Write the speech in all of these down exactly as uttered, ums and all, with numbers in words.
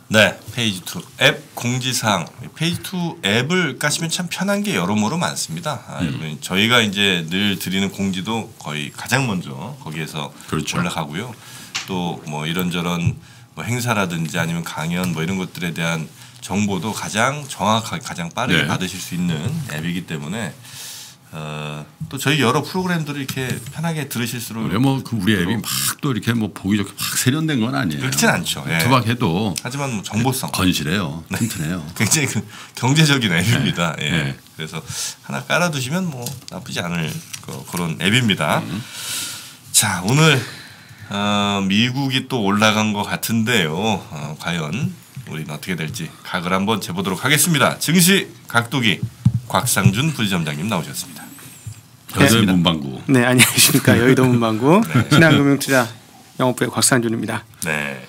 네, 페이지 투 앱 공지사항. 페이지 투 앱을 까시면 참 편한 게 여러모로 많습니다. 아, 음. 저희가 이제 늘 드리는 공지도 거의 가장 먼저 거기에서 그렇죠. 올라가고요. 또 뭐 이런저런 뭐 행사라든지 아니면 강연 뭐 이런 것들에 대한 정보도 가장 정확하게 가장 빠르게 네. 받으실 수 있는 앱이기 때문에 어, 또 저희 여러 프로그램들을 이렇게 편하게 들으실수록 그래 뭐 그 우리 앱이 막 또 이렇게 뭐 보기 좋게 막 세련된 건 아니에요. 그렇진 않죠. 예. 투박해도 하지만 뭐 정보성 건실해요. 튼튼해요. 네. 굉장히 그 경제적인 앱입니다. 네. 예. 네. 그래서 하나 깔아두시면 뭐 나쁘지 않을 그, 그런 앱입니다. 음. 자 오늘 어, 미국이 또 올라간 것 같은데요. 어, 과연 우리는 어떻게 될지 각을 한번 재보도록 하겠습니다. 증시 각도기 곽상준 부지점장님 나오셨습니다. 여의도 문방구. 네, 안녕하십니까. 여의도 문방구 네. 신한금융투자 영업부의 곽상준입니다. 네,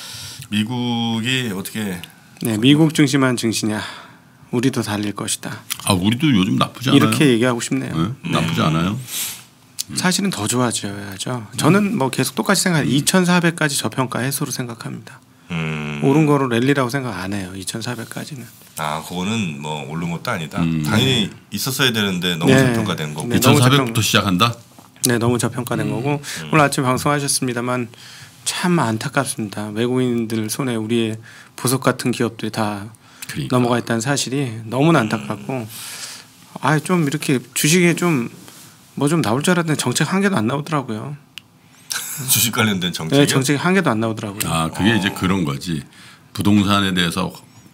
미국이 어떻게? 네, 미국 중심한 증시냐? 우리도 달릴 것이다. 아, 우리도 요즘 나쁘지 않아요. 이렇게 얘기하고 싶네요. 네? 네. 나쁘지 않아요. 사실은 더 좋아져야죠. 저는 뭐 계속 똑같이 생각해요. 이천사백까지 저평가 해소로 생각합니다. 음. 오른 거로 랠리라고 생각 안 해요. 이천사백까지는. 아, 그거는 뭐 오른 것도 아니다. 음. 당연히 있었어야 되는데 너무 네. 저평가된 거고. 네, 이천사백부터 시작한다? 네, 너무 저평가된 음. 거고 음. 오늘 아침 방송하셨습니다만 참 안타깝습니다. 외국인들 손에 우리의 보석 같은 기업들이 다 그러니까. 넘어가 있다는 사실이 너무나 안타깝고 음. 아, 좀 이렇게 주식에 좀 뭐 좀 나올 줄 알았는데 정책 한 개도 안 나오더라고요. 주식 관련된 정책? 네, 정책 한 개도 안 나오더라고요. 아, 그게 어. 이제 그런 거지. 부동산에 대해서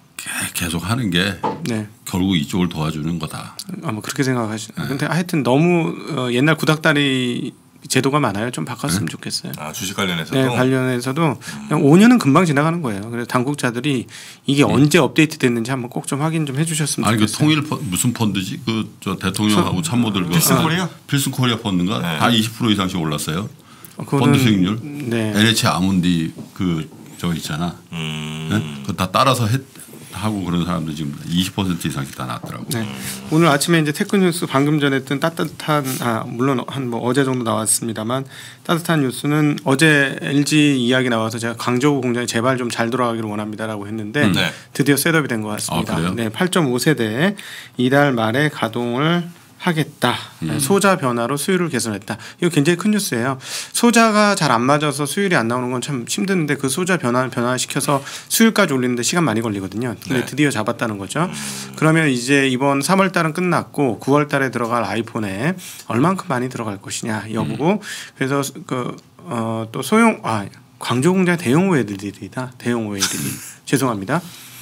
계속 하는 게 네. 결국 이쪽을 도와주는 거다. 아마 그렇게 생각하시죠. 네. 근데 하여튼 너무 어, 옛날 구닥다리 제도가 많아요. 좀 바꿨으면 네? 좋겠어요. 아, 주식 관련해서도? 네, 관련해서도 그냥 오 년은 금방 지나가는 거예요. 그래서 당국자들이 이게 음. 언제 업데이트 됐는지 한번 꼭 좀 확인 좀 해주셨으면 아니, 좋겠어요. 아니 그 통일 무슨 펀드지? 그 저 대통령하고 서, 참모들 필슨 코리아? 필슨 코리아 펀드인가? 네. 다 이십 퍼센트 이상씩 올랐어요. 어, 펀드 수익률. 네. 엔에이치 아몬디 그 저 있잖아. 음. 네? 그거 다 따라서 했. 하고 그런 사람들 지금 이십 퍼센트 이상씩 다 나왔더라고. 네. 오늘 아침에 이제 테크뉴스 방금 전에 뜬 따뜻한 아 물론 한 뭐 어제 정도 나왔습니다만 따뜻한 뉴스는 어제 엘지 이야기 나와서 제가 광저우 공장이 제발 좀 잘 돌아가기를 원합니다라고 했는데 네. 드디어 셋업이 된 것 같습니다. 아, 네, 팔 점 오 세대 이달 말에 가동을 하겠다. 음. 소자 변화로 수율을 개선했다. 이거 굉장히 큰 뉴스예요. 소자가 잘 안 맞아서 수율이 안 나오는 건 참 힘드는데 그 소자 변화 변화시켜서 수율까지 올리는데 시간 많이 걸리거든요. 근데 네. 드디어 잡았다는 거죠. 음. 그러면 이제 이번 삼월 달은 끝났고 구월 달에 들어갈 아이폰에 얼만큼 많이 들어갈 것이냐 여부고 음. 그래서 그 어 또 소형 아 광저우 공장 대형 오엘이디다. 대형 오엘이디 죄송합니다.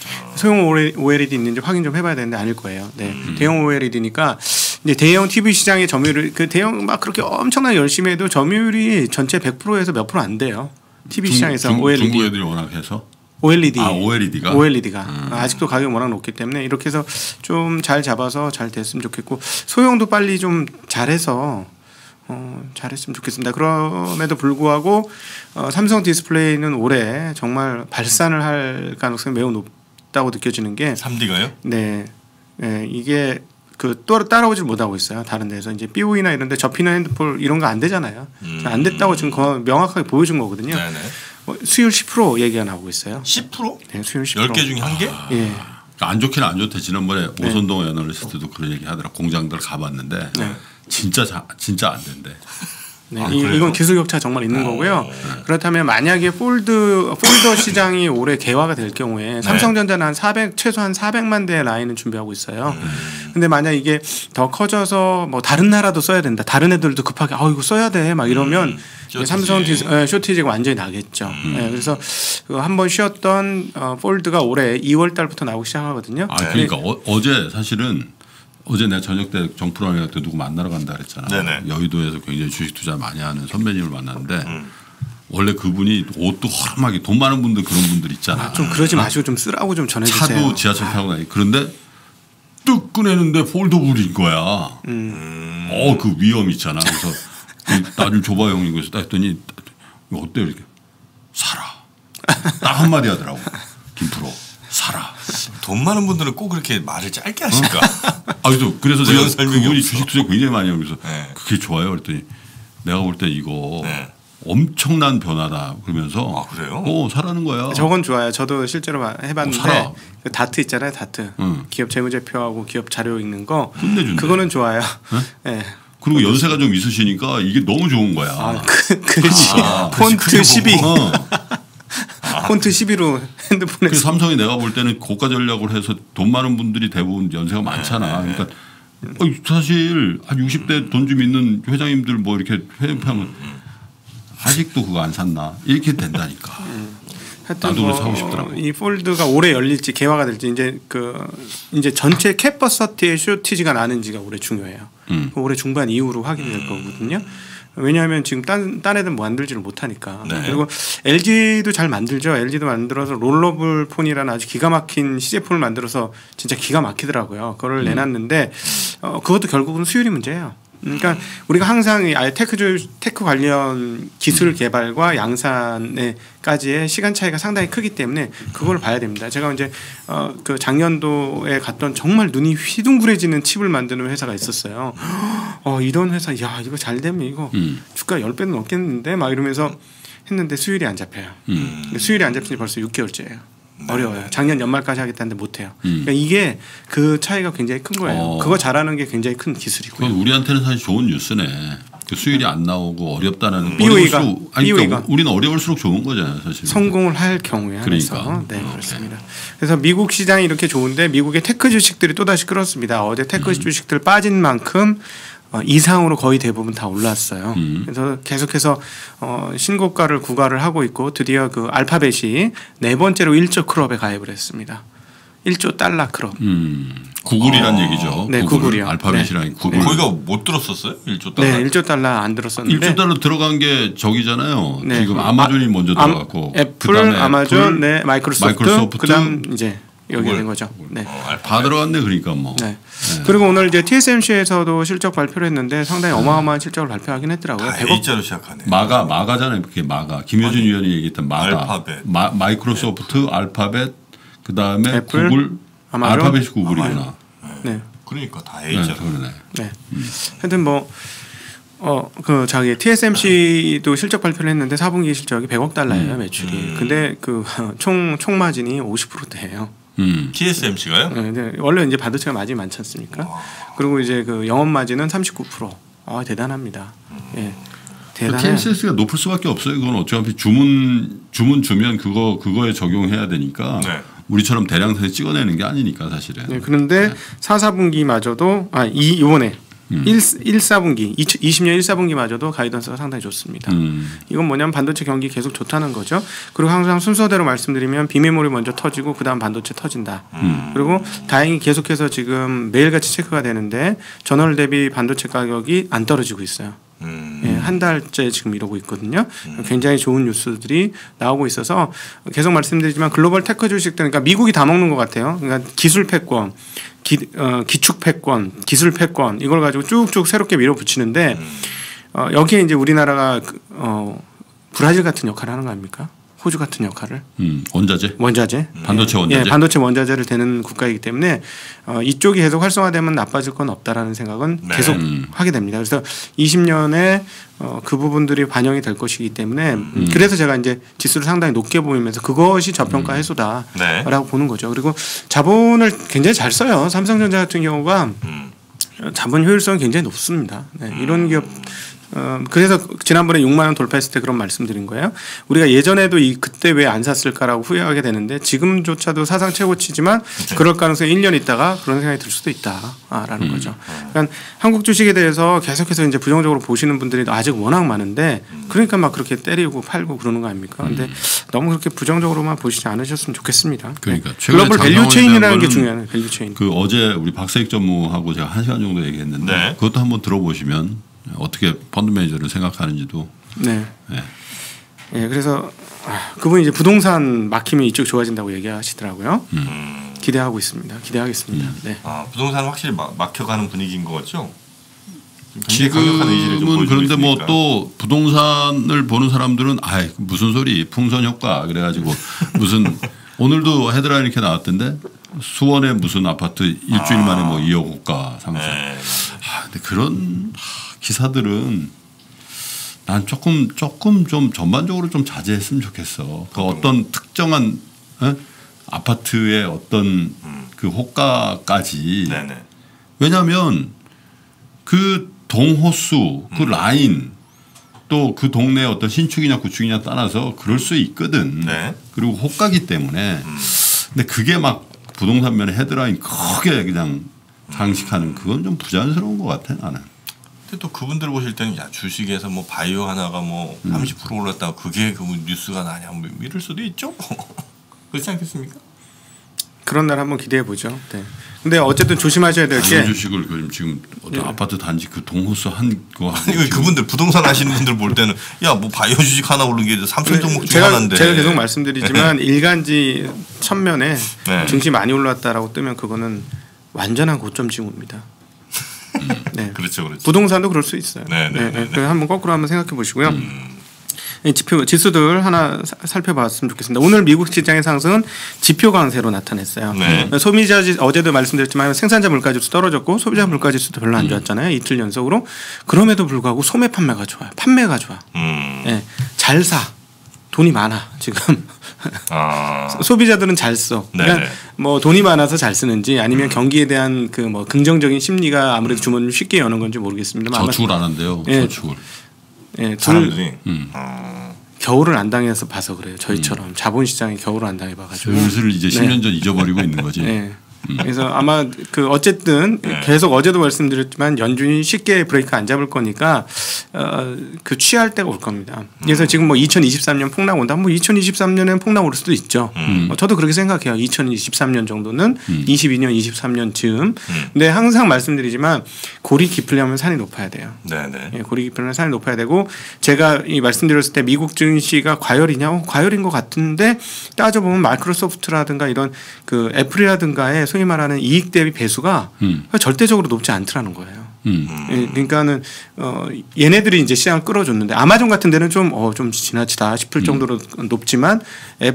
소형 오엘이디 있는지 확인 좀 해봐야 되는데 아닐 거예요. 네, 음. 대형 오엘이디니까. 이제 대형 티비 시장의 점유율 그 대형 막 그렇게 엄청나게 열심히 해도 점유율이 전체 백 퍼센트에서 몇 프로 안 돼요. 티비 중, 시장에서 중, 오엘이디. 중국 애들이 워낙 해서 오엘이디. 아, 오엘이디가. 오엘이디가 음. 아직도 가격이 워낙 높기 때문에 이렇게 해서 좀 잘 잡아서 잘 됐으면 좋겠고 소형도 빨리 좀 잘해서 어, 잘했으면 좋겠습니다. 그럼에도 불구하고 어, 삼성 디스플레이는 올해 정말 발산을 할 가능성이 매우 높다고 느껴지는 게 삼 디가요? 네, 네 이게 그 또 따라오질 못하고 있어요. 다른 데서 이제 비오이나 이런 데 접히는 핸드폰 이런 거 안 되잖아요. 음. 안 됐다고 지금 명확하게 보여준 거거든요. 네네. 뭐 수율 십 퍼센트 얘기가 나오고 있어요. 십 퍼센트? 네, 수율 십 퍼센트. 열 개 중에 한 개? 아. 예. 안 좋기는 안 좋대. 지난번에 네. 오선동 애널리스트도 그런 얘기 하더라. 공장들 가봤는데 네. 진짜 자, 진짜 안 된대. 네, 아, 이, 이건 기술 격차 정말 있는 오. 거고요. 네. 그렇다면 만약에 폴드 폴더 시장이 올해 개화가 될 경우에 네. 삼성전자는 한 사백 최소한 사백만 대의 라인을 준비하고 있어요. 음. 근데 만약 이게 더 커져서 뭐 다른 나라도 써야 된다. 다른 애들도 급하게 아 이거 써야 돼 막 이러면 음. 삼성 디스, 네, 쇼티지가 완전히 나겠죠. 음. 네, 그래서 그 한번 쉬었던 어, 폴드가 올해 이월 달부터 나오기 시작하거든요. 아 그러니까 네. 어, 어제 사실은 어제 내가 저녁 때 정프로에 때 누구 만나러 간다 그랬잖아. 네네. 여의도에서 굉장히 주식 투자 많이 하는 선배님을 만났는데 음. 원래 그분이 옷도 허름하게 돈 많은 분들 그런 분들 있잖아. 아, 좀 그러지 마시고 좀 쓰라고 좀 전해주세요. 차도 지하철 타고 다니. 그런데 뚝 꺼내는데 폴더블인 거야. 음. 어, 그 위험 있잖아. 그래서 나 좀 줘봐 형님. 그래서 딱 했더니 어때요 이렇게 사라. 딱 한마디 하더라고. 김프로. 사라. 돈 많은 분들은 꼭 그렇게 말을 짧게 하실까? 아, 그래서 그래서 제가 그분이 없어. 주식 투자 굉장히 많이 해요. 그래서 네. 그게 좋아요. 그랬더니 내가 볼 때 이거 네. 엄청난 변화다 그러면서 아 그래요? 오 사라는 거야. 저건 좋아요. 저도 실제로 해봤는데 어, 그 다트 있잖아요. 다트 응. 기업 재무제표하고 기업 자료 읽는 거 끝내준대. 그거는 좋아요. 네? 네. 그리고 연세가 좀 있으시니까 이게 너무 좋은 거야. 아, 그, 그렇지. 아, 폰트 십이. 어. 폰트 십이로 핸드폰에. 그 삼성이 내가 볼 때는 고가 전략을 해서 돈 많은 분들이 대부분 연세가 많잖아. 그러니까 사실 한 육십 대 돈 좀 있는 회장님들 뭐 이렇게 회의하면 아직도 그거 안 샀나 이렇게 된다니까. 나도 뭐 사고 싶더라고. 이 폴드가 올해 열릴지 개화가 될지 이제 그 이제 전체 캡버서티의 쇼티지가 나는지가 올해 중요해요. 음. 올해 중반 이후로 확인이 될 거거든요. 왜냐하면 지금 딴, 딴 애들 뭐 만들지를 못하니까. 네. 그리고 엘지도 잘 만들죠. 엘지도 만들어서 롤러블 폰이라는 아주 기가 막힌 시제품을 만들어서 진짜 기가 막히더라고요. 그걸 음. 내놨는데 어, 그것도 결국은 수율이 문제예요. 그러니까 우리가 항상 이 아예 테크 테크 관련 기술 개발과 양산에까지의 시간 차이가 상당히 크기 때문에 그걸 봐야 됩니다. 제가 이제 어 그 작년도에 갔던 정말 눈이 휘둥그레지는 칩을 만드는 회사가 있었어요. 어 이런 회사 야 이거 잘 되면 이거 음. 주가 십 배는 넘겠는데 막 이러면서 했는데 수율이 안 잡혀요. 음. 수율이 안 잡힌 지 벌써 육 개월째예요. 어려워요. 작년 연말까지 하겠다는데 못해요. 음. 그러니까 이게 그 차이가 굉장히 큰 거예요. 어. 그거 잘하는 게 굉장히 큰 기술이고요. 그건 우리한테는 사실 좋은 뉴스네. 그 수율이 안 나오고 어렵다는. 비오이가, 어려울수록, 아니, 그러니까 우리는 어려울수록 좋은 거잖아요, 사실. 성공을 할 경우에 그러니까. 한해서. 네, 그렇습니다. 그래서 미국 시장이 이렇게 좋은데 미국의 테크 주식들이 또 다시 끌었습니다. 어제 테크 음. 주식들 빠진 만큼. 어, 이상으로 거의 대부분 다 올랐어요. 음. 그래서 계속해서 어, 신고가를 구가를 하고 있고 드디어 그 알파벳이 네 번째로 일조 클럽에 가입을 했습니다. 일조 달러 클럽. 음. 구글이란 어. 얘기죠. 네, 구글. 구글이요. 알파벳이랑 네. 구글. 네. 거기가 못 들었었어요? 일조 달러. 네, 일조 달러 안 들었었는데. 일조 달러 들어간 게 저기잖아요. 네. 지금 아마존이 아, 먼저 들어갔고. 애플, 아마존, 네, 마이크로소프트, 마이크로소프트 그다음 이제 여기 된 거죠. 네. 어, 다 들어갔네 그러니까 뭐. 네. 네. 그리고 오늘 이제 티에스엠씨에서도 실적 발표를 했는데 상당히 어마어마한 실적을 발표하긴 했더라고요. 다 A자로 시작하네. 마가 마가잖아요. 그게 마가. 김효준 아니, 위원이 얘기했던 마가. 알파벳. 마, 마이크로소프트, 네. 알파벳, 그 다음에 애플, 구글. 아마존, 알파벳이 구글이구나. 네. 네. 그러니까 다 A자로. 네, 그러네. 네. 음. 하여튼 뭐. 어, 그 자기 티에스엠씨도 실적 발표를 했는데 사 분기 실적이 백억 달러예요, 매출이. 음. 근데 그 총 총 마진이 오십 퍼센트대예요. 음. 티에스엠씨가요? 네, 근데 원래 이제 반도체가 마진이 많지 않습니까? 와. 그리고 이제 그 영업 마진은 삼십구 퍼센트. 아, 대단합니다. 음. 예. 대단해. 티에스엠씨가 높을 수밖에 없어요. 그건 어차피 주문 주문 주면 그거 그거에 적용해야 되니까. 네. 우리처럼 대량생에 찍어내는 게 아니니까 사실은. 네, 그런데 네. 사, 사 분기마저도 아, 이 이번에 음. 일, 사 분기 이십 년 일, 사 분기마저도 가이던스가 상당히 좋습니다. 음. 이건 뭐냐면 반도체 경기 계속 좋다는 거죠. 그리고 항상 순서대로 말씀드리면 비메모리 먼저 터지고 그다음 반도체 터진다. 음. 그리고 다행히 계속해서 지금 매일같이 체크가 되는데 전월 대비 반도체 가격이 안 떨어지고 있어요. 음. 예, 한 달째 지금 이러고 있거든요. 음. 굉장히 좋은 뉴스들이 나오고 있어서 계속 말씀드리지만 글로벌 테크 주식들 그러니까 미국이 다 먹는 것 같아요. 그러니까 기술 패권, 기, 어, 기축 패권, 기술 패권 이걸 가지고 쭉쭉 새롭게 밀어붙이는데 음. 어, 여기에 이제 우리나라가 어, 브라질 같은 역할을 하는 거 아닙니까? 호주 같은 역할을 음, 원자재 원자재 반도체 원자재 예, 반도체 원자재를 대는 국가이기 때문에 어, 이쪽이 계속 활성화되면 나빠질 건 없다라는 생각은 네. 계속 음. 하게 됩니다. 그래서 이십 년에 어, 그 부분들이 반영이 될 것이기 때문에 음. 그래서 제가 이제 지수를 상당히 높게 보이면서 그것이 저평가 해소다라고 네. 보는 거죠. 그리고 자본을 굉장히 잘 써요. 삼성전자 같은 경우가 음. 자본 효율성이 굉장히 높습니다. 네, 이런 기업 어, 그래서 지난번에 육만 원 돌파했을 때 그런 말씀드린 거예요. 우리가 예전에도 이 그때 왜 안 샀을까라고 후회하게 되는데 지금조차도 사상 최고치지만 네. 그럴 가능성이 일 년 있다가 그런 생각이 들 수도 있다라는 음. 거죠. 그러니까 한국 주식에 대해서 계속해서 이제 부정적으로 보시는 분들이 아직 워낙 많은데 그러니까 막 그렇게 때리고 팔고 그러는 거 아닙니까? 근데 음. 너무 그렇게 부정적으로만 보시지 않으셨으면 좋겠습니다. 그러니까 네. 글로벌 밸류 체인이라는 게 중요해요. 밸류 체인. 그 어제 우리 박세익 전무하고 제가 한 시간 정도 얘기했는데 네. 그것도 한번 들어보시면 어떻게 펀드 매니저를 생각하는지도. 네. 네. 네 그래서 그분이 이제 부동산 막히면 이쪽 좋아진다고 얘기하시더라고요. 음. 기대하고 있습니다. 기대하겠습니다. 음. 네. 아 부동산 확실히 막, 막혀가는 분위기인 것 같죠? 지금은 그런데 뭐 또 부동산을 보는 사람들은 아 무슨 소리 풍선 효과 그래가지고 무슨 오늘도 헤드라인 이렇게 나왔던데 수원에 무슨 아파트 일주일 아. 만에 뭐 이억 호가 상승. 네. 아, 근데 그런 기사들은 난 조금 조금 좀 전반적으로 좀 자제했으면 좋겠어. 그 어떤 특정한 에? 아파트의 어떤 음. 그 호가까지. 네네. 왜냐하면 그 동호수, 그 음. 라인 또 그 동네 어떤 신축이냐 구축이냐 따라서 그럴 수 있거든. 네. 그리고 호가기 때문에. 음. 근데 그게 막 부동산 면에 헤드라인 크게 그냥 장식하는 그건 좀 부자연스러운 것 같아 나는. 근데 또 그분들 보실 때는 야 주식에서 뭐 바이오 하나가 뭐 음. 삼십 퍼센트 올랐다고 그게 그 뉴스가 나냐 뭐 이럴 수도 있죠. 그렇지 않겠습니까? 그런 날 한번 기대해 보죠. 네. 근데 어쨌든 조심하셔야 될 게 주식을 지금 어떤 네. 아파트 단지 그 동호수 한 거 아니 그분들 부동산 하시는 분들 볼 때는 야 뭐 바이오 주식 하나 오른 게 삼천 종목 중에 하나인데 제가 계속 말씀드리지만 일간지 천면에 네. 증시 많이 올랐다라고 뜨면 그거는 완전한 고점 징후입니다. 음. 네. 그렇죠, 그렇죠. 부동산도 그럴 수 있어요. 네, 네, 네, 네. 네. 한번 거꾸로 한번 생각해 보시고요. 음. 지표 지수들 하나 사, 살펴봤으면 좋겠습니다. 오늘 미국 시장의 상승은 지표 강세로 나타냈어요. 네. 소비자 지 어제도 말씀드렸지만 생산자 물가지수 떨어졌고 소비자 물가지수도 별로 안 좋았잖아요. 음. 이틀 연속으로. 그럼에도 불구하고 소매 판매가 좋아요. 판매가 좋아. 음. 네. 잘 사. 돈이 많아 지금. 아. 소비자들은 잘 써. 그러니까 뭐 돈이 많아서 잘 쓰는지 아니면 음. 경기에 대한 그 뭐 긍정적인 심리가 아무래도 주문을 쉽게 여는 건지 모르겠습니다만. 저축을 안 한대요. 네. 저축을. 예, 사람들이 음. 어. 겨울을 안 당해서 봐서 그래요. 저희처럼 음. 자본시장에 겨울을 안 당해봐가지고 슬슬 이제 십 년 전 네. 잊어버리고 있는 거지. 네. 음. 그래서 아마 그 어쨌든 네. 계속 어제도 말씀드렸지만 연준이 쉽게 브레이크 안 잡을 거니까 어, 그 취할 때가 올 겁니다. 그래서 음. 지금 뭐 이천이십삼 년 폭락 온다. 뭐 이천이십삼 년엔 폭락 올 수도 있죠. 음. 어, 저도 그렇게 생각해요. 이천이십삼 년 정도는 음. 이십이 년, 이십삼 년 즈음. 음. 근데 항상 말씀드리지만 골이 깊으려면 산이 높아야 돼요. 네네. 예, 골이 깊으려면 산이 높아야 되고 제가 이 말씀드렸을 때 미국 증시가 과열이냐? 어, 과열인 것 같은데 따져보면 마이크로소프트라든가 이런 그 애플이라든가의 소위 말하는 이익 대비 배수가 음. 절대적으로 높지 않더라는 거예요. 음. 예, 그러니까는 어, 얘네들이 이제 시장을 끌어줬는데 아마존 같은 데는 좀 어, 좀 지나치다 싶을 음. 정도로 높지만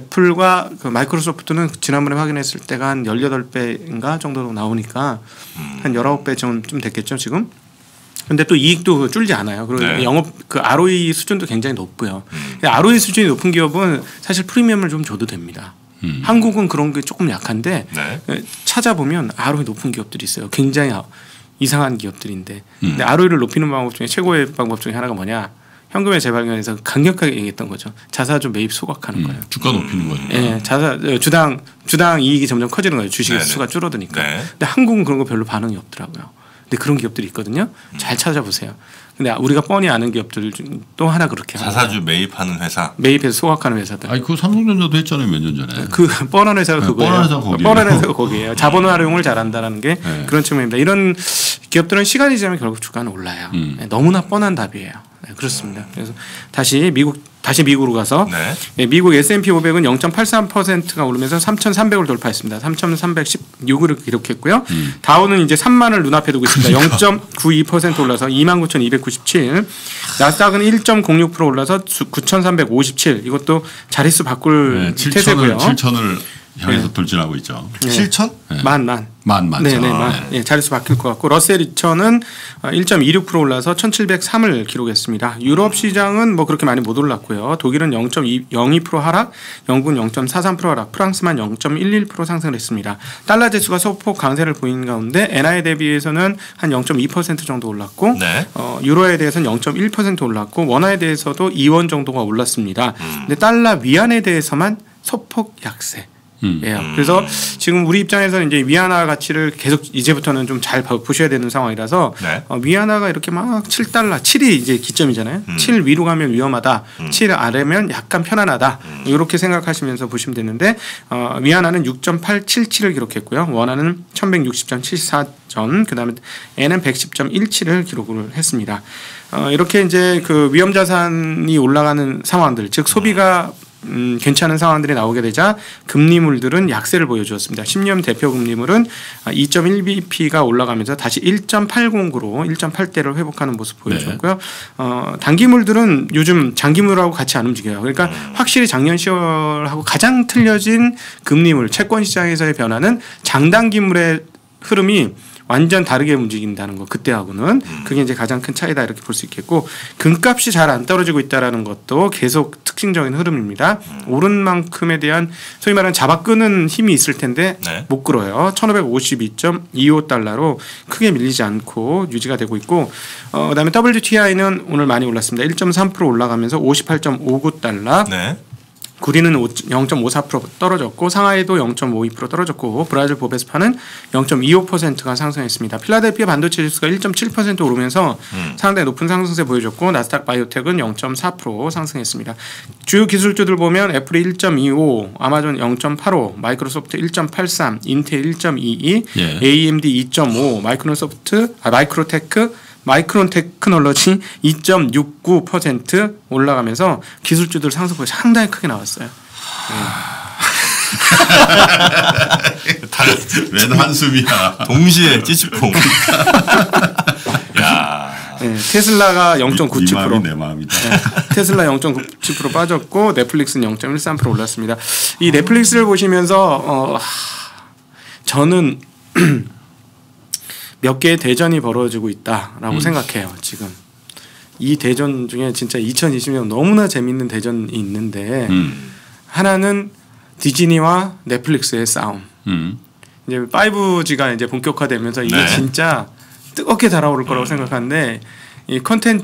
애플과 그 마이크로소프트는 지난번에 확인했을 때가 한 열여덟 배인가 정도로 나오니까 음. 한 열아홉 배 정도 좀 됐겠죠 지금. 근데 또 이익도 줄지 않아요. 그리고 네. 영업 그 알오이 수준도 굉장히 높고요. 음. 알오이 수준이 높은 기업은 사실 프리미엄을 좀 줘도 됩니다. 음. 한국은 그런 게 조금 약한데 네. 찾아보면 알오이 높은 기업들이 있어요. 굉장히 이상한 기업들인데 음. 근데 알오이를 높이는 방법 중에 최고의 방법 중에 하나가 뭐냐? 현금의 재발견에서 강력하게 얘기했던 거죠. 자사주 매입 소각하는 음. 거예요. 주가 높이는 거죠. 예, 자사 주당 주당 이익이 점점 커지는 거예요. 주식의 네네. 수가 줄어드니까. 네. 근데 한국은 그런 거 별로 반응이 없더라고요. 근데 그런 기업들이 있거든요. 음. 잘 찾아보세요. 근데 우리가 뻔히 아는 기업들 또 하나 그렇게 자사주 매입하는 회사, 매입해서 소각하는 회사들. 아니 그 삼성전자도 했잖아요 몇 년 전에. 그 뻔한 회사가 네, 그거예요. 뻔한 회사 거기예요. 뻔한 회사가 거기예요. 자본 활용을 잘한다라는 게 네. 그런 측면입니다. 이런 기업들은 시간이 지나면 결국 주가는 올라요. 음. 네, 너무나 뻔한 답이에요. 네, 그렇습니다. 그래서 다시 미국 다시 미국으로 가서 네. 네, 미국 에스 앤 피 오백은 영 점 팔삼 퍼센트가 오르면서 삼천삼백을 돌파했습니다. 삼천삼백십육을 기록했고요. 음. 다우는 이제 삼만을 눈앞에 두고 있습니다. 그러니까. 영 점 구이 퍼센트 올라서 이만 구천이백구십칠. 나스닥은 일 점 공육 퍼센트 올라서 구천삼백오십칠. 이것도 자릿수 바꿀 네, 태세고요. 칠천을 향해서 네. 돌진하고 있죠. 네. 칠천? 네. 만, 만. 만, 만. 네네, 만. 네. 네, 자릿수 바뀔 것 같고, 러셀 이천은 일 점 이육 퍼센트 올라서 천칠백삼을 기록했습니다. 유럽 시장은 뭐 그렇게 많이 못 올랐고요. 독일은 영 점 영이 퍼센트 하락, 영국은 영 점 사삼 퍼센트 하락, 프랑스만 영 점 일일 퍼센트 상승을 했습니다. 달러 지수가 소폭 강세를 보이는 가운데, 엔아이 대비해서는 한 영 점 이 퍼센트 정도 올랐고, 네. 어, 유로에 대해서는 영 점 일 퍼센트 올랐고, 원화에 대해서도 이 원 정도가 올랐습니다. 음. 근데 달러 위안에 대해서만 소폭 약세. 음. 예. 그래서 지금 우리 입장에서는 이제 위안화 가치를 계속 이제부터는 좀 잘 보셔야 되는 상황이라서 네. 어, 위안화가 이렇게 막 칠 달러, 칠이 이제 기점이잖아요. 음. 칠 위로 가면 위험하다, 음. 칠 아래면 약간 편안하다. 음. 이렇게 생각하시면서 보시면 되는데 어, 위안화는 육 점 팔칠칠을 기록했고요. 원화는 천백육십 점 칠사 전, 그다음에 N은 백십 점 일칠을 기록을 했습니다. 어, 이렇게 이제 그 위험 자산이 올라가는 상황들, 즉 소비가 음, 괜찮은 상황들이 나오게 되자 금리물들은 약세를 보여주었습니다. 십 년 대표 금리물은 이 점 일 비피가 올라가면서 다시 일 점 팔공으로 일 점 팔대를 회복하는 모습 보여주었고요. 네. 어, 단기물들은 요즘 장기물하고 같이 안 움직여요. 그러니까 확실히 작년 시월하고 가장 틀려진 금리물, 채권 시장에서의 변화는 장단기물의 흐름이 완전 다르게 움직인다는 거 그때하고는 음. 그게 이제 가장 큰 차이다 이렇게 볼 수 있겠고 금값이 잘 안 떨어지고 있다라는 것도 계속 특징적인 흐름입니다. 음. 오른 만큼에 대한 소위 말하는 잡아끄는 힘이 있을 텐데 네. 못 끌어요. 천오백오십이 점 이오 달러로 크게 밀리지 않고 유지가 되고 있고 어, 그다음에 더블유티아이는 오늘 많이 올랐습니다. 일 점 삼 퍼센트 올라가면서 오십팔 점 오구 달러. 네. 구리는 영 점 오사 퍼센트 떨어졌고 상하이도 영 점 오이 퍼센트 떨어졌고 브라질 보베스파는 영 점 이오 퍼센트가 상승했습니다. 필라델피아 반도체 지수가 일 점 칠 퍼센트 오르면서 음. 상당히 높은 상승세 보여줬고 나스닥 바이오텍은 영 점 사 퍼센트 상승했습니다. 주요 기술주들 보면 애플이 일 점 이오, 아마존 영 점 팔오, 마이크로소프트 일 점 팔삼, 인텔 일 점 이이, 예. 에이엠디 이 점 오, 마이크로소프트, 아, 마이크로테크 마이크론 테크놀로지 이 점 육구 퍼센트 올라가면서 기술주들 상승폭이 상당히 크게 나왔어요. 네. 웬 한숨이야. 동시에 찌찌뽕. 야. 네, 테슬라가 영 점 구칠 퍼센트. 이 마음이 내 마음이다. 네, 테슬라 영 점 구칠 퍼센트 빠졌고 넷플릭스는 영 점 일삼 퍼센트 올랐습니다. 이 넷플릭스를 보시면서 어, 저는 몇 개의 대전이 벌어지고 있다라고 음. 생각해요. 지금 이 대전 중에 진짜 이천이십 년 너무나 재밌는 대전이 있는데 음. 하나는 디즈니와 넷플릭스의 싸움. 음. 이제 파이브지가 이제 본격화되면서 이게 네. 진짜 뜨겁게 달아오를 거라고 음. 생각하는데 이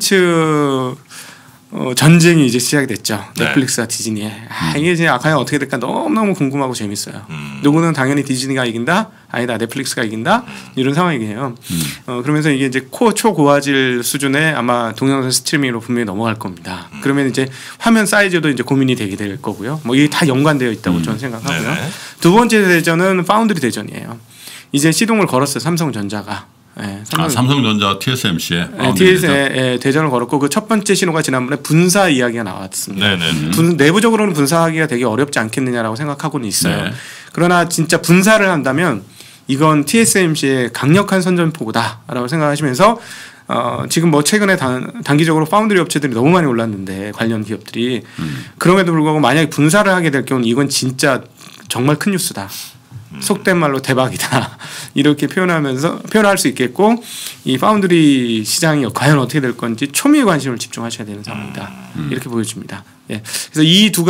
콘텐츠 어, 전쟁이 이제 시작이 됐죠. 네. 넷플릭스와 디즈니에. 아, 이게 이제 과연 어떻게 될까 너무너무 궁금하고 재밌어요. 음. 누구는 당연히 디즈니가 이긴다? 아니다. 넷플릭스가 이긴다? 음. 이런 상황이에요. 음. 어, 그러면서 이게 이제 코 초고화질 수준의 아마 동영상 스트리밍으로 분명히 넘어갈 겁니다. 음. 그러면 이제 화면 사이즈도 이제 고민이 되게 될 거고요. 뭐 이게 다 연관되어 있다고 음. 저는 생각하고요. 네네. 두 번째 대전은 파운드리 대전이에요. 이제 시동을 걸었어요. 삼성전자가. 네, 삼성, 아, 삼성전자 티에스엠씨에 네, 티에스엠씨에 대전을 걸었고 그 첫 번째 신호가 지난번에 분사 이야기가 나왔습니다. 분, 내부적으로는 분사하기가 되게 어렵지 않겠느냐라고 생각하고는 있어요. 네. 그러나 진짜 분사를 한다면 이건 티에스엠씨의 강력한 선전포고다라고 생각하시면서 어, 지금 뭐 최근에 단, 단기적으로 파운드리 업체들이 너무 많이 올랐는데 관련 기업들이 음. 그럼에도 불구하고 만약에 분사를 하게 될 경우는 이건 진짜 정말 큰 뉴스다. 속된 말로 대박이다 이렇게 표현하면서 표현할 수 있겠고 이 파운드리 시장이 과연 어떻게 될 건지 초미의 관심을 집중하셔야 되는 상황이다 음. 이렇게 보여집니다. 예. 그래서 이 두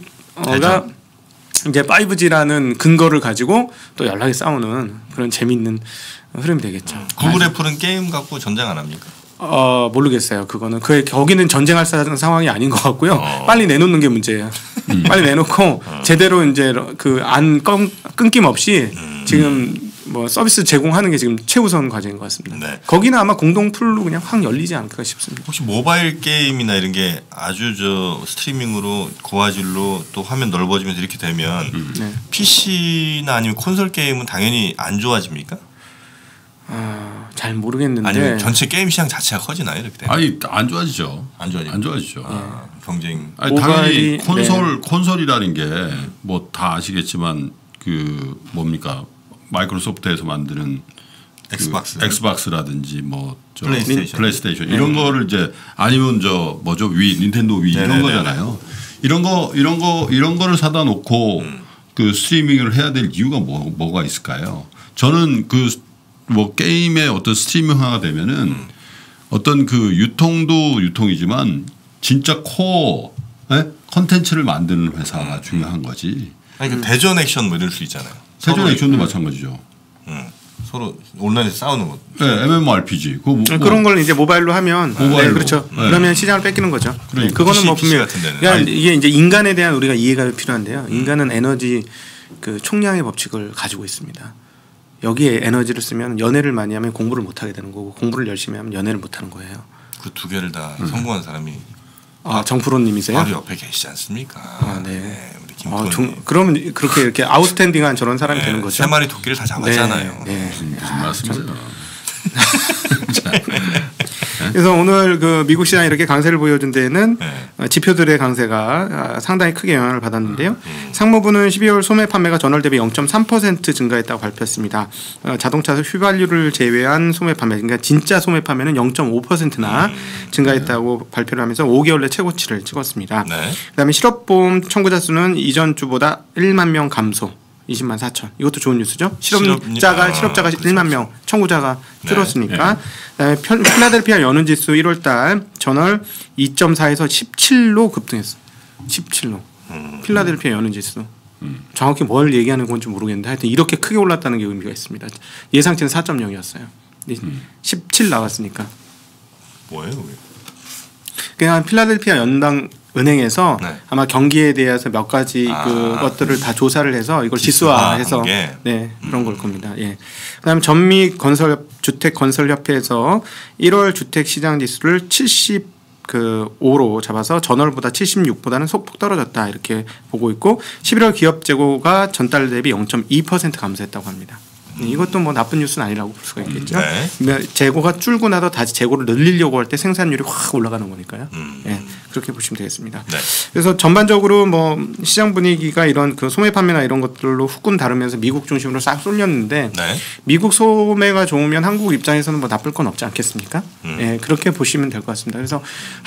가지가 이제 파이브지라는 근거를 가지고 또 연락이 싸우는 그런 재미있는 흐름이 되겠죠. 구글 애플은 게임 갖고 전쟁 안 합니까? 어 모르겠어요. 그거는 그 거기는 전쟁할 상황이 아닌 것 같고요. 어. 빨리 내놓는 게 문제예요. 음. 빨리 내놓고 어. 제대로 이제 그 안 끊김 없이 음. 지금 뭐 서비스 제공하는 게 지금 최우선 과제인 것 같습니다. 네. 거기는 아마 공동 풀로 그냥 확 열리지 않을까 싶습니다. 혹시 모바일 게임이나 이런 게 아주 저 스트리밍으로 고화질로 또 화면 넓어지면서 이렇게 되면 음. 네. 피시나 아니면 콘솔 게임은 당연히 안 좋아집니까? 아, 잘 모르겠는데 아니면 전체 게임 시장 자체가 커지나요 이렇게 되면? 아니 안 좋아지죠. 안 좋아지죠. 안 좋아지죠. 아, 경쟁. 아니, 당연히 콘솔 네. 콘솔이라는 게 뭐 다 아시겠지만 그 뭡니까 마이크로소프트에서 만드는 엑스박스, 그 엑스박스라든지 뭐 저 플레이스테이션, 플레이스테이션 이런 네. 거를 이제 아니면 저 뭐죠 위 닌텐도 위 이런 거잖아요. 이런 거 이런 거 이런 거를 사다 놓고 음. 그 스트리밍을 해야 될 이유가 뭐 뭐가 있을까요? 저는 그 뭐 게임의 어떤 스트리밍화가 되면은 음. 어떤 그 유통도 유통이지만 진짜 코어 컨텐츠를 만드는 회사가 음. 중요한 거지. 아니 그 대전 액션 뭐 이럴 수 있잖아요. 대전 액션도 음. 마찬가지죠. 음. 서로 온라인에서 싸우는 것. 네, 엠엠오알피지. 뭐, 그런 걸 이제 모바일로 하면 모바일로. 네, 그렇죠. 네. 그러면 시장을 뺏기는 거죠. 그러니까. 네, 그거는 뭐 분명히 그러니까 이게 이제 인간에 대한 우리가 이해가 필요한데요. 음. 인간은 에너지 그 총량의 법칙을 가지고 있습니다. 여기에 에너지를 쓰면 연애를 많이 하면 공부를 못 하게 되는 거고 공부를 열심히 하면 연애를 못 하는 거예요. 그 두 개를 다 음. 성공한 사람이 아 정프로님이세요? 바로 옆에 계시지 않습니까? 아 네. 네 우리 김프로님. 아, 좀, 그러면 그렇게 이렇게 아웃스탠딩한 저런 사람이 네, 되는 거죠. 세 마리 토끼를 다 잡았잖아요. 네, 네. 무슨, 무슨 말씀이세요? 그래서 오늘 그 미국 시장이 이렇게 강세를 보여준 데에는 네. 지표들의 강세가 상당히 크게 영향을 받았는데요. 음. 상무부는 십이월 소매 판매가 전월 대비 영 점 삼 퍼센트 증가했다고 발표했습니다. 자동차 휘발유를 제외한 소매 판매, 그러니까 진짜 소매 판매는 영 점 오 퍼센트나 음. 증가했다고 네. 발표를 하면서 오 개월 내 최고치를 찍었습니다. 네. 그다음에 실업보험 청구자 수는 이전 주보다 일만 명 감소. 이십만 사천. 이것도 좋은 뉴스죠. 실업자가 실업, 실업자가 아, 일만 명, 청구자가 네. 줄었으니까. 네. 그다음에 필라델피아 연은지수 일월 달 전월 이 점 사에서 십칠로 급등했어. 십칠로. 음. 필라델피아 연은지수. 음. 정확히 뭘 얘기하는 건지 모르겠는데 하여튼 이렇게 크게 올랐다는 게 의미가 있습니다. 예상치는 사 점 영이었어요. 음. 십칠 나왔으니까. 뭐예요? 그게? 그냥 필라델피아 연당 은행에서 네. 아마 경기에 대해서 몇 가지 아, 그 것들을 다 조사를 해서 이걸 지수화해서 네 그런 음. 걸 겁니다. 예. 그다음 전미 건설 주택 건설 협회에서 일월 주택 시장 지수를 칠십오로 잡아서 전월보다 칠십육보다는 소폭 떨어졌다 이렇게 보고 있고 십일월 기업 재고가 전달 대비 영 점 이 퍼센트 감소했다고 합니다. 이것도 뭐 나쁜 뉴스는 아니라고 볼 수가 있겠죠. 네. 재고가 줄고 나서 다시 재고를 늘리려고 할 때 생산율이 확 올라가는 거니까요. 음. 네. 그렇게 보시면 되겠습니다. 네. 그래서 전반적으로 뭐 시장 분위기가 이런 그 소매 판매나 이런 것들로 후끈 다루면서 미국 중심으로 싹 쏠렸는데 네. 미국 소매가 좋으면 한국 입장에서는 뭐 나쁠 건 없지 않겠습니까? 음. 네. 그렇게 보시면 될 것 같습니다. 그래서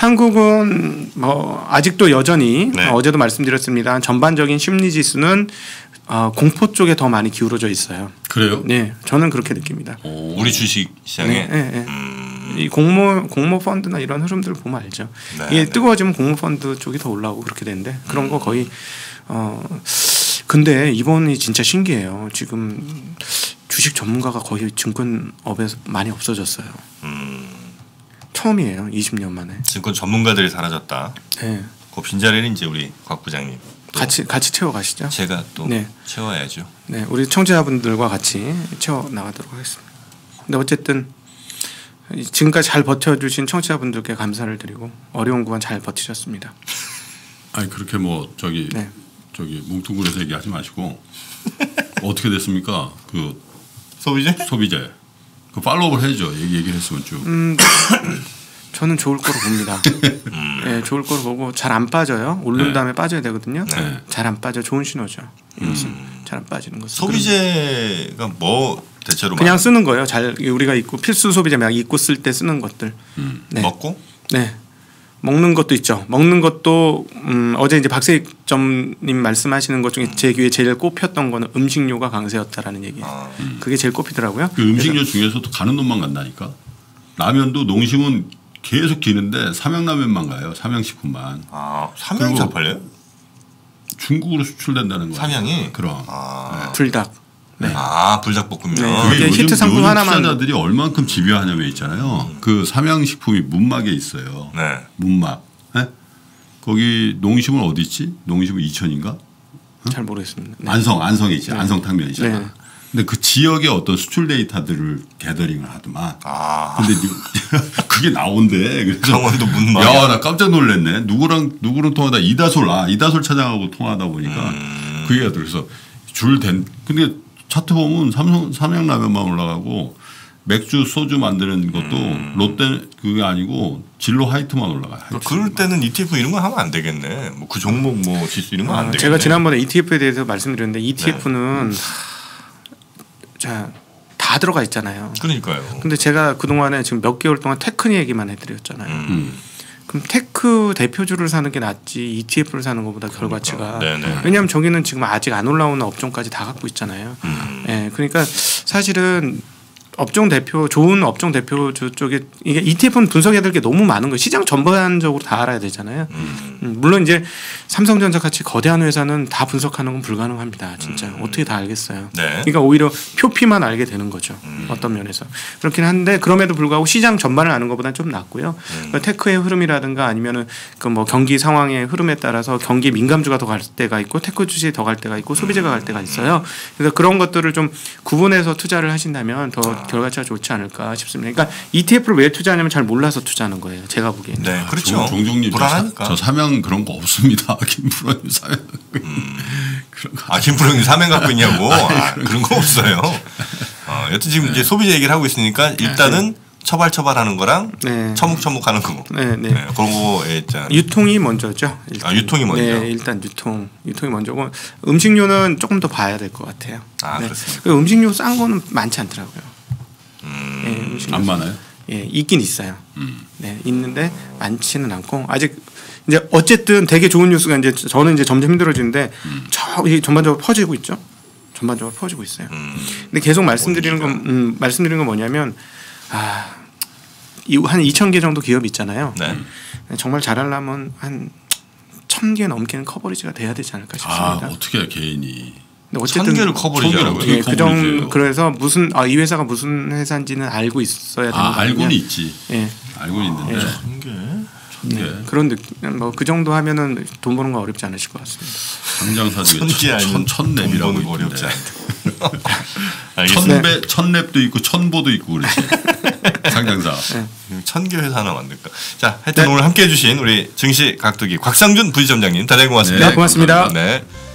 한국은 뭐 아직도 여전히 네. 어제도 말씀드렸습니다. 전반적인 심리 지수는 어, 공포 쪽에 더 많이 기울어져 있어요. 그래요? 네, 저는 그렇게 느낍니다. 오. 우리 주식 시장에 네, 네, 네. 음. 이 공모 공모 펀드나 이런 흐름들을 보면 알죠. 네, 이게 네. 뜨거워지면 공모 펀드 쪽이 더 올라오고 그렇게 되는데 그런 음. 거 거의 어 근데 이번이 진짜 신기해요. 지금 주식 전문가가 거의 증권업에서 많이 없어졌어요. 음. 처음이에요, 이십 년 만에. 증권 전문가들이 사라졌다. 네. 그 빈자리는 이제 우리 곽 부장님. 같이 같이 채워 가시죠. 제가 또 네. 채워야죠. 네, 우리 청취자분들과 같이 채워 나가도록 하겠습니다. 근데 어쨌든 지금까지 잘 버텨주신 청취자분들께 감사를 드리고 어려운 구간 잘 버티셨습니다. 아니 그렇게 뭐 저기 네. 저기 뭉뚱그려서 얘기하지 마시고 어떻게 됐습니까? 그 소비재? 소비재 그 팔로우를 해야죠. 얘기 얘기를 했으면 쭉. 음, 저는 좋을 거로 봅니다. 음. 네, 좋을 거로 보고 잘 안 빠져요. 오른 네. 다음에 빠져야 되거든요. 네. 잘 안 빠져 좋은 신호죠. 이것은 음. 잘 안 빠지는 것은. 소비재가 뭐 대체로 그냥 많이... 쓰는 거예요. 잘 우리가 입고 필수 소비재 막 입고 쓸 때 쓰는 것들. 음. 네. 먹고? 네. 먹는 것도 있죠. 먹는 것도 음, 어제 이제 박세익점님 말씀하시는 것 중에 제 귀에 제일 꼽혔던 거는 음식료가 강세였다라는 얘기예요. 아. 음. 그게 제일 꼽히더라고요. 그 음식료 중에서도 가는 놈만 간다니까. 라면도 농심은 계속 기는데 삼양라면만 가요. 삼양식품만. 아, 삼양이 잘 팔려요? 중국으로 수출된다는 거예요. 삼양이? 그럼. 아. 네. 불닭. 네. 아, 불닭볶음면. 네. 그게 요즘, 히트 상품 요즘 하나만 투자자들이 얼만큼 집요하냐면 있잖아요. 음. 그 삼양식품이 문막에 있어요. 네. 문막. 네? 거기 농심은 어디 있지? 농심은 이천인가? 어? 잘 모르겠습니다. 네. 안성, 안성에 있지. 네. 안성탕면이잖아. 네. 근데 그 지역의 어떤 수출 데이터들을 게더링을 하더만. 아. 근데 그게 나온대. 그래서 강원도 문막. 야, 나 깜짝 놀랐네. 누구랑 누구랑 통하다 이다솔 아 이다솔 차장하고 통하다 보니까 음. 그 얘기가 그래서 줄 된. 근데 차트 보면 삼성 삼양라면만 올라가고 맥주 소주 만드는 것도 음. 롯데 그게 아니고 진로 화이트만 올라가요. 하이트 그럴 때는 이티에프 이런 거 하면 안 되겠네. 뭐 그 종목 뭐 지수 이런 거 안 아, 되겠네. 제가 지난번에 이티에프에 대해서 말씀드렸는데 이티에프는 네. 자, 다 들어가 있잖아요. 그러니까요. 근데 제가 그동안에 지금 몇 개월 동안 테크 얘기만 해드렸잖아요. 음. 그럼 테크 대표주를 사는 게 낫지 이티에프를 사는 것보다 그러니까. 결과치가. 네네. 왜냐하면 저기는 지금 아직 안 올라오는 업종까지 다 갖고 있잖아요. 음. 네, 그러니까 사실은 업종 대표 좋은 업종 대표주 쪽에 이게 이티에프는 분석해야 될 게 너무 많은 거예요. 시장 전반적으로 다 알아야 되잖아요. 음. 음, 물론 이제 삼성전자 같이 거대한 회사는 다 분석하는 건 불가능합니다. 진짜 음. 어떻게 다 알겠어요. 네. 그러니까 오히려 표피만 알게 되는 거죠. 음. 어떤 면에서 그렇긴 한데 그럼에도 불구하고 시장 전반을 아는 것보다는 좀 낫고요. 음. 그러니까 테크의 흐름이라든가 아니면은 그 뭐 경기 상황의 흐름에 따라서 경기 민감주가 더 갈 때가 있고 테크 주식이 더 갈 때가 있고 소비재가 갈 때가 있어요. 그래서 그런 것들을 좀 구분해서 투자를 하신다면 더 결과치가 좋지 않을까 싶습니다. 그러니까 이티에프를 왜 투자하냐면 잘 몰라서 투자하는 거예요. 제가 보기에는. 네, 그렇죠. 종종님 불안하니까. 저, 저 삼양 그런 거 없습니다. 김프로님 삼양. 음. 아 김프로님 삼양 갖고 있냐고? 아, 그런 거 없어요. 어, 여튼 지금 네. 이제 소비재 얘기를 하고 있으니까 일단은 네. 처발처발하는 거랑 네. 처묵처묵하는 거. 네, 네. 네, 그런 거에 있잖아요. 유통이 먼저죠. 일단. 아 유통이 먼저. 네, 일단 유통, 유통이 먼저고 음식료는 조금 더 봐야 될 것 같아요. 아 네. 그렇습니다. 그 음식료 싼 거는 많지 않더라고요. 음, 네, 안 많아요? 예, 있긴 있어요. 음. 네, 있는데 많지는 않고 아직 이제 어쨌든 되게 좋은 뉴스가 이제 저는 이제 점점 힘들어지는데 음. 저 전반적으로 퍼지고 있죠. 전반적으로 퍼지고 있어요. 음. 근데 계속 말씀드리는 건 음, 말씀드리는 건 뭐냐면 아, 한 이천 개 정도 기업이 있잖아요. 네. 정말 잘하려면 한 천 개 넘게는 커버리지가 돼야 되지 않을까 싶습니다. 아, 어떻게 개인이 근데 어쨌든 천 개를 커버리자고요? 예, 그 정 그래서 무슨 아, 이 회사가 무슨 회사인지는 알고 있어야 되는 아, 거거든요. 알고는 있지. 예. 알고 있는데 예. 천 개? 네. 그런 느낌 뭐그 정도 하면은 돈 버는 거 어렵지 않으실 것 같습니다. 상장사 중에 천개 아니면 천 랩이라고 돈 어렵지 있던데. 않다. 천배 천 랩도 있고 천보도 있고 그렇지. 상장사. 네. 천 개 회사 하나 만들까. 자, 하여튼 네. 오늘 함께해 주신 우리 증시 각도기 곽상준 부지점장님 대단히 고맙습니다. 네, 고맙습니다. 네.